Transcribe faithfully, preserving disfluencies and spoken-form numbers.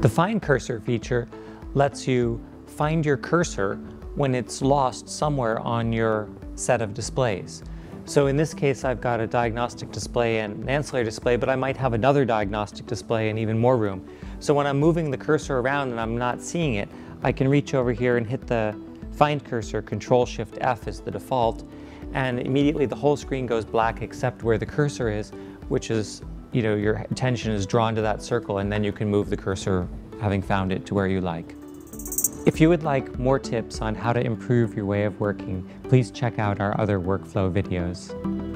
The FindCursor feature lets you find your cursor when it's lost somewhere on your set of displays. So in this case, I've got a diagnostic display and an ancillary display, but I might have another diagnostic display and even more room. So when I'm moving the cursor around and I'm not seeing it, I can reach over here and hit the FindCursor, Control Shift F is the default, and immediately the whole screen goes black except where the cursor is, which is, you know, your attention is drawn to that circle, and then you can move the cursor, having found it, to where you like. If you would like more tips on how to improve your way of working, please check out our other workflow videos.